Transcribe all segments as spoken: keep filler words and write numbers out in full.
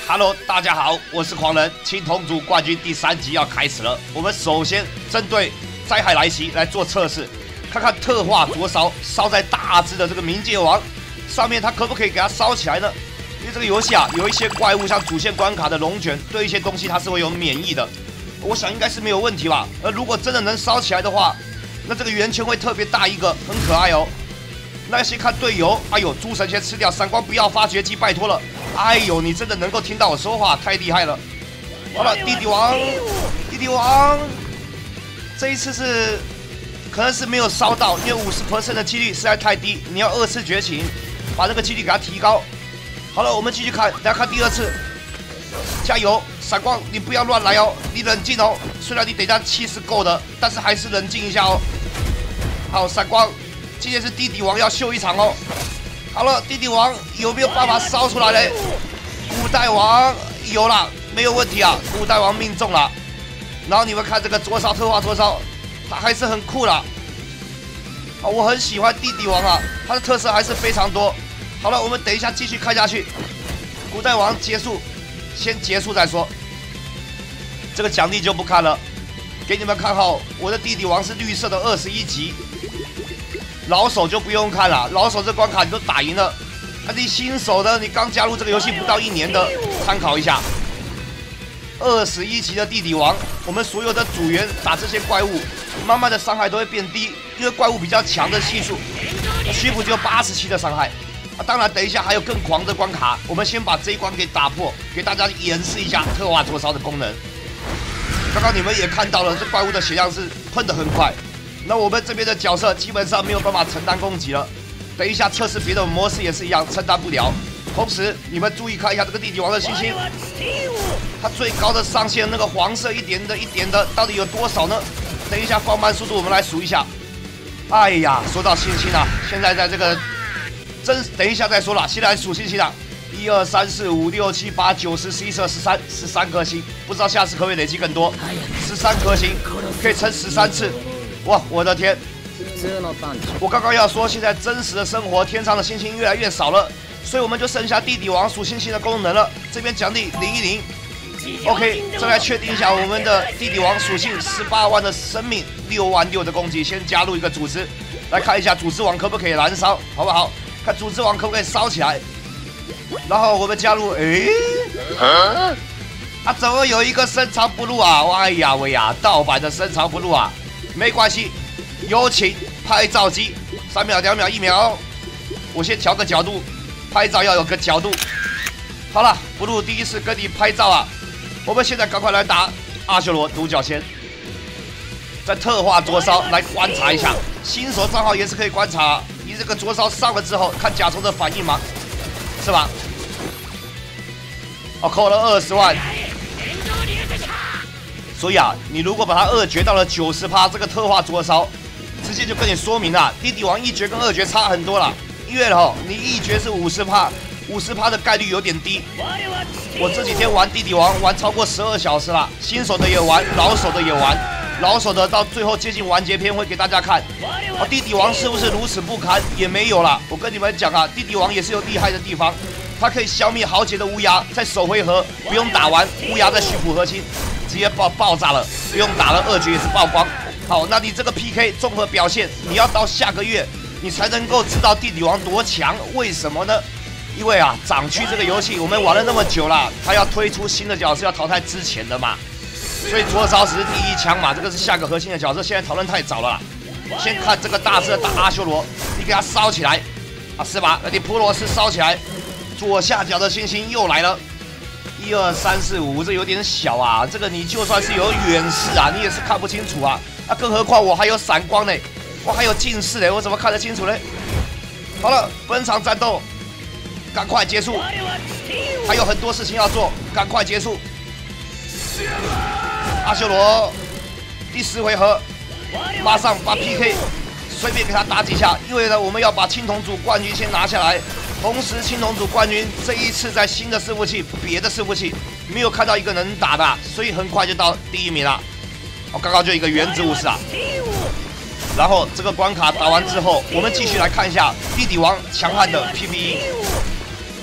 Hello， 大家好，我是狂人。青铜组冠军第三集要开始了。我们首先针对灾害来袭来做测试，看看特化灼烧烧在大只的这个冥界王上面，它可不可以给它烧起来呢？因为这个游戏啊，有一些怪物，像主线关卡的龙卷，对一些东西它是会有免疫的。我想应该是没有问题吧。而如果真的能烧起来的话，那这个圆圈会特别大一个，很可爱哦。那先看队友，哎呦，诸神先吃掉，闪光不要发绝技，拜托了。哎呦，你真的能够听到我说话，太厉害了。好了，弟弟王，弟弟王，这一次是可能是没有烧到，因为五十 percent 的几率实在太低，你要二次觉醒，把这个几率给它提高。好了，我们继续看，来看第二次，加油，闪光，你不要乱来哦，你冷静哦。虽然你等一下气是够的，但是还是冷静一下哦。好，闪光，今天是弟弟王要秀一场哦。好了，弟弟王有没有办法烧出来嘞？古代王有了，没有问题啊，古代王命中了。然后你们看这个灼烧特化灼烧，它还是很酷的。啊，我很喜欢弟弟王啊，它的特色还是非常多。好了，我们等一下继续看下去。古代王结束，先结束再说。这个奖励就不看了，给你们看好，我的弟弟王是绿色的二十一级。老手就不用看了，老手这关卡你都打赢了。那你新手的，你刚加入这个游戏不到一年的，参考一下。二十一级的弟弟王，我们所有的组员打这些怪物，慢慢的伤害都会变低，因为怪物比较强的系数，虚普只有八十七的伤害。啊，当然等一下还有更狂的关卡，我们先把这一关给打破，给大家演示一下特化灼烧的功能。刚刚你们也看到了，这怪物的血量是喷得很快。那我们这边的角色基本上没有办法承担攻击了，等一下测试别的模式也是一样，承担不了。同时，你们注意看一下这个弟弟王的星星，它最高的上限那个黄色一点的一点的，到底有多少呢？等一下放慢速度，我们来数一下。哎呀，说到星星啊，现在在这个真等一下再说了，先来数星星啊。一二三四五六七八九十十一十二十三十三颗星，不知道下次可不可以累积更多？十三颗星可以乘十三次。哇，我的天！我刚刚要说，现在真实的生活，天上的星星越来越少了，所以我们就剩下弟弟王数星星的功能了。这边奖励零一零 ，OK， 再来确定一下我们的弟弟王属性：十八万的生命，六万六的攻击。先加入一个组织，来看一下组织网可不可以燃烧，好不好？看组织网可不可以烧起来。然后我们加入，诶，啊，啊怎么有一个深藏不露啊？哎呀喂呀，盗版的深藏不露啊！没关系，有请拍照机，三秒、两秒、一秒。我先调个角度，拍照要有个角度。好了，不录第一次跟你拍照啊！我们现在赶快来打阿修罗独角仙，在特化灼烧来观察一下，新手账号也是可以观察。你这个灼烧上了之后，看甲虫的反应吗？是吧？哦，扣了二十万。所以啊，你如果把它二绝到了九十趴，这个特化灼烧，直接就跟你说明了，弟弟王一绝跟二绝差很多了。因为哦，你一绝是五十趴，五十趴的概率有点低。我这几天玩弟弟王玩超过十二小时了，新手的也玩，老手的也玩，老手的到最后接近完结篇会给大家看。哦，弟弟王是不是如此不堪？也没有了。我跟你们讲啊，弟弟王也是有厉害的地方，它可以消灭豪杰的乌鸦，在首回合不用打完，乌鸦在虚普核心。直接爆爆炸了，不用打了，二局也是曝光。好，那你这个 P K 综合表现，你要到下个月你才能够知道弟弟王多强。为什么呢？因为啊，掌区这个游戏我们玩了那么久了，它要推出新的角色要淘汰之前的嘛，所以灼烧只是第一枪嘛，这个是下个核心的角色，现在讨论太早了啦。先看这个大师打阿修罗，你给他烧起来啊，是吧？那你普罗斯烧起来，左下角的星星又来了。一二三四五，这有点小啊！这个你就算是有远视啊，你也是看不清楚啊！啊，更何况我还有闪光呢，我还有近视呢，我怎么看得清楚呢？好了，本场战斗赶快结束，还有很多事情要做，赶快结束。阿修罗第十回合，马上把 P K 随便给他打几下，因为呢，我们要把青铜组冠军先拿下来。同时，青铜组冠军这一次在新的伺服器，别的伺服器没有看到一个能打的，所以很快就到第一名了。哦，刚刚就一个原子武士啊。然后这个关卡打完之后，我们继续来看一下弟弟王强悍的 P V E。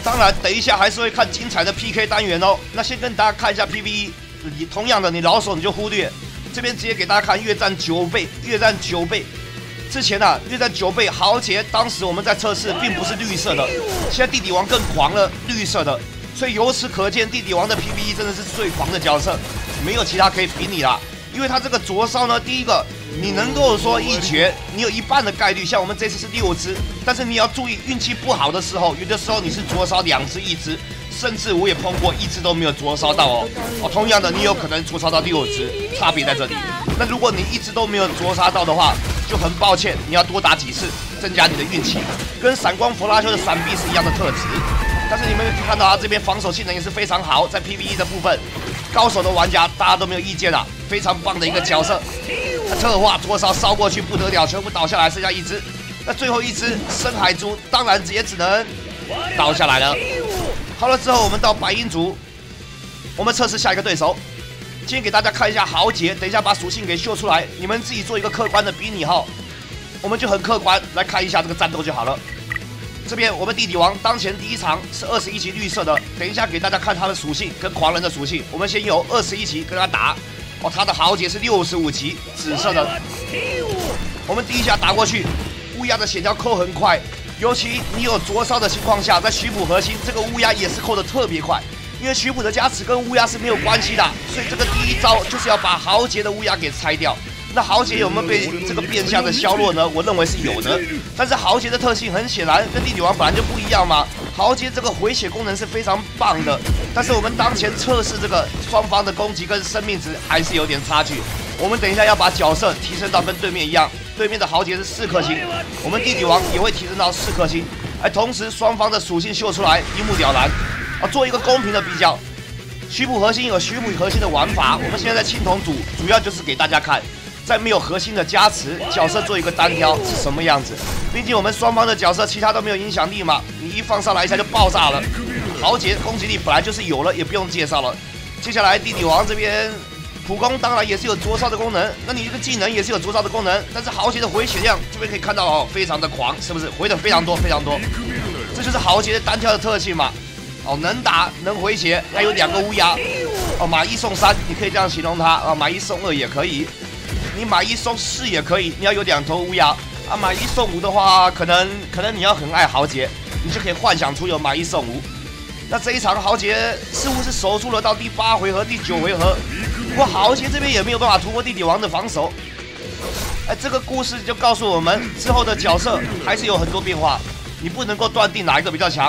当然，等一下还是会看精彩的 P K 单元哦。那先跟大家看一下 P V E， 你同样的，你老手你就忽略。这边直接给大家看越战九倍，越战九倍。之前啊，越战九倍豪杰，当时我们在测试并不是绿色的，现在地底王更狂了，绿色的。所以由此可见，地底王的 P V E 真的是最狂的角色，没有其他可以比拟啦。因为他这个灼烧呢，第一个，你能够说一决，你有一半的概率，像我们这次是六只，但是你要注意运气不好的时候，有的时候你是灼烧两只、一只，甚至我也碰过一只都没有灼烧到哦。哦，同样的，你有可能灼烧到六只，差别在这里。那如果你一只都没有灼杀到的话，就很抱歉，你要多打几次，增加你的运气，跟闪光弗拉修的闪避是一样的特质。但是你们看到他这边防守性能也是非常好，在 P V E 的部分，高手的玩家大家都没有意见啦，非常棒的一个角色。特化灼烧烧过去不得了，全部倒下来，剩下一只。那最后一只深海猪，当然也只能倒下来了。好了之后，我们到白银族，我们测试下一个对手。今天给大家看一下豪杰，等一下把属性给秀出来，你们自己做一个客观的比拟哈。我们就很客观来看一下这个战斗就好了。这边我们地底王当前第一场是二十一级绿色的，等一下给大家看他的属性跟狂人的属性。我们先由二十一级跟他打，哦，他的豪杰是六十五级紫色的。我们第一下打过去，乌鸦的血条扣很快，尤其你有灼烧的情况下，在徐普核心这个乌鸦也是扣的特别快。因为徐普的加持跟乌鸦是没有关系的，所以这个第一招就是要把豪杰的乌鸦给拆掉。那豪杰有没有被这个变相的削弱呢？我认为是有的，但是豪杰的特性很显然跟地底王本来就不一样嘛。豪杰这个回血功能是非常棒的，但是我们当前测试这个双方的攻击跟生命值还是有点差距。我们等一下要把角色提升到跟对面一样，对面的豪杰是四颗星，我们地底王也会提升到四颗星，而同时双方的属性秀出来，一目了然。啊，做一个公平的比较，虚普核心有虚普核心的玩法，我们现在在青铜组主要就是给大家看，在没有核心的加持，角色做一个单挑是什么样子。毕竟我们双方的角色其他都没有影响力嘛，你一放上来一下就爆炸了。豪杰攻击力本来就是有了，也不用介绍了。接下来地底王这边普攻当然也是有灼烧的功能，那你这个技能也是有灼烧的功能，但是豪杰的回血量这边可以看到哦，非常的狂，是不是回的非常多非常多？这就是豪杰的单挑的特性嘛。哦，能打能回血，还有两个乌鸦。哦，买一送三，你可以这样形容它啊，买一送二也可以，你买一送四也可以，你要有两头乌鸦啊。买一送五的话，可能可能你要很爱豪杰，你就可以幻想出有买一送五。那这一场豪杰似乎是守住了到第八回合、第九回合，不过豪杰这边也没有办法突破地底王的防守。哎，这个故事就告诉我们，之后的角色还是有很多变化。你不能够断定哪一个比较强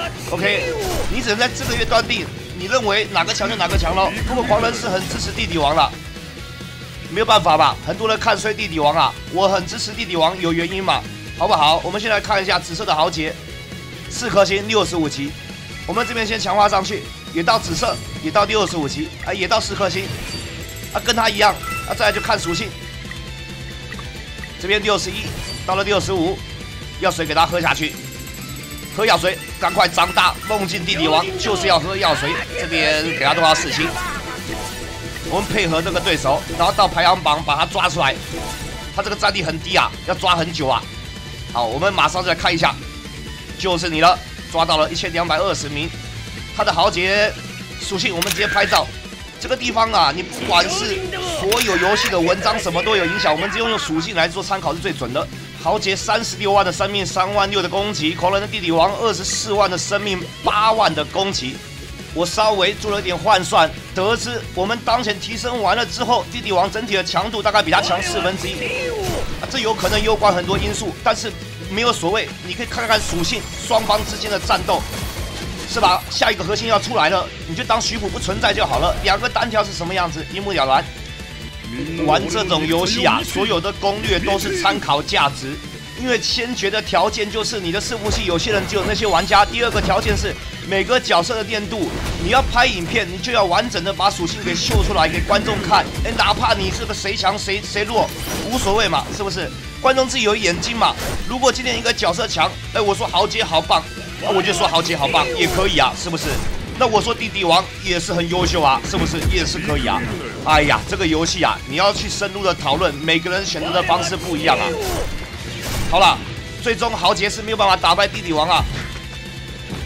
，OK？ 你只能在这个月断定，你认为哪个强就哪个强咯。不过狂人是很支持地底王了，没有办法吧？很多人看衰地底王啊，我很支持地底王，有原因嘛，好不好？我们先来看一下紫色的豪杰，四颗星，六十五级。我们这边先强化上去，也到紫色，也到六十五级，啊，也到四颗星，啊，跟他一样，啊，再来就看属性，这边六十一，到了六十五。药水给他喝下去，喝药水，赶快长大！梦境地底王就是要喝药水。这边给他多少四星？我们配合这个对手，然后到排行榜把他抓出来。他这个战力很低啊，要抓很久啊。好，我们马上就来看一下，就是你了，抓到了一千两百二十名。他的豪杰属性我们直接拍照。这个地方啊，你不管是所有游戏的文章什么都有影响，我们只用用属性来做参考是最准的。豪杰三十六万的生命，三万六的攻击；狂人的地底王二十四万的生命，八万的攻击。我稍微做了一点换算，得知我们当前提升完了之后，地底王整体的强度大概比他强四分之一。啊，这有可能攸关很多因素，但是没有所谓，你可以看看属性，双方之间的战斗，是吧？下一个核心要出来了，你就当徐普不存在就好了。两个单挑是什么样子，一目了然。玩这种游戏啊，所有的攻略都是参考价值，因为先决的条件就是你的伺服器有些人只有那些玩家。第二个条件是每个角色的练度，你要拍影片，你就要完整的把属性给秀出来给观众看。哎，哪怕你这个谁强谁谁弱，无所谓嘛，是不是？观众自己有眼睛嘛。如果今天一个角色强，哎，我说豪杰好棒，那我就说豪杰好棒也可以啊，是不是？那我说地底王也是很优秀啊，是不是？也是可以啊。哎呀，这个游戏啊，你要去深入的讨论，每个人选择的方式不一样啊。好了，最终豪杰是没有办法打败地底王啊。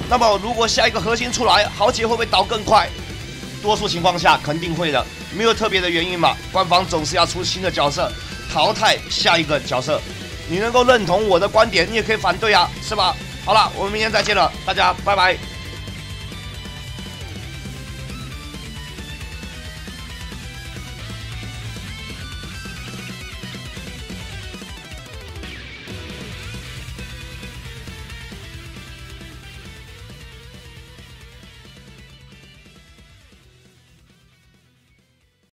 那么如果下一个核心出来，豪杰会不会倒更快？多数情况下肯定会的，没有特别的原因嘛。官方总是要出新的角色，淘汰下一个角色。你能够认同我的观点，你也可以反对啊，是吧？好了，我们明天再见了，大家拜拜。